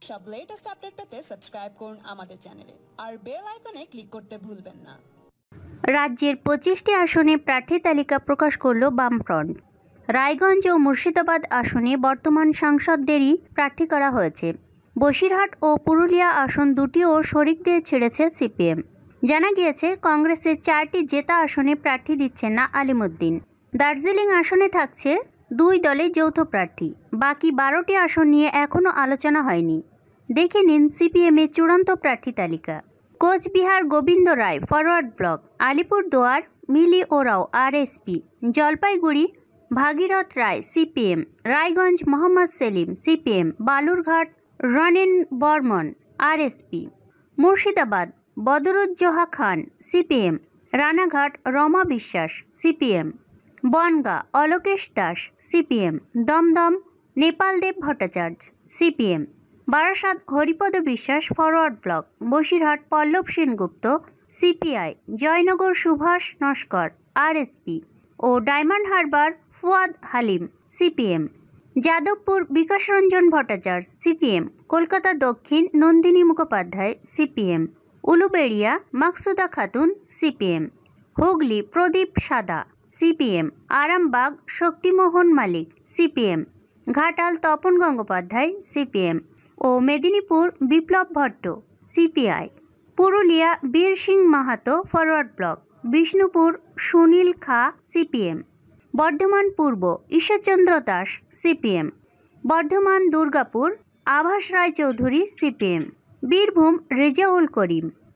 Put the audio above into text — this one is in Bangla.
সব লেটেস্ট আপডেট পেতে সাবস্ক্রাইব করুন আমাদের চ্যানেলে আর বেল আইকনে ক্লিক করতে ভুলবেন না। রাজ্যের 25টি আসনে প্রার্থী তালিকা প্রকাশ করল বামফ্রন্ট। রায়গঞ্জ ও মুর্শিদাবাদ আসনে বর্তমান সাংসদদেরই প্রার্থী করা হয়েছে। বসিরহাট ও পুরুলিয়া আসন দুটিও শরিকদের ছেড়েছে সিপিএম। জানা গিয়েছে, কংগ্রেসের 4টি জেতা আসনে প্রার্থী দিচ্ছেন না আলিমুদ্দিন। দার্জিলিং আসনে থাকছে 2 দলের যৌথ প্রার্থী। বাকি 12টি আসন নিয়ে এখনও আলোচনা হয়নি। দেখে নিন সিপিএমের চূড়ান্ত প্রার্থী তালিকা। Coochbehar Gobinda Roy Forward Bloc, Alipurduar Mili Oraon RSP, Jalpaiguri Bhagirath Roy CPM, Raiganj Mohammad Salim CPM, Balurghat Ranen Barman RSP, Murshidabad Badrudoza Khan CPM, Ranaghat Rama Biswas CPM, Bongaon Alokesh Das CPM, Dum Dum Nepaldev Bhattacharya CPM, Barasat Haripada Biswas Forward Bloc, Basirhat Pallab Sengupta CPI, Joynagar Subhash Naskar RSP ও Diamond Harbour Fuad Halim CPM, Jadavpur Bikash Ranjan Bhattacharya CPM, Kolkata দক্ষিণ Nandini Mukhopadhyay CPM, Uluberia Maksuda Khatun CPM, Hooghly Pradip Sada CPM, Arambagh Shaktimohan Malik CPM, Ghatal Tapan Gangopadhyay CPM ও Medinipur Biplab Bhatta CPI, Purulia Bir Singh Mahato Forward Bloc, Bishnupur Sunil Kha CPM, Bardhaman Purba Ishwarchandra Das CPM, Bardhaman Durgapur Abhas Roy Chowdhury CPM, Birbhum Rezaul করিম।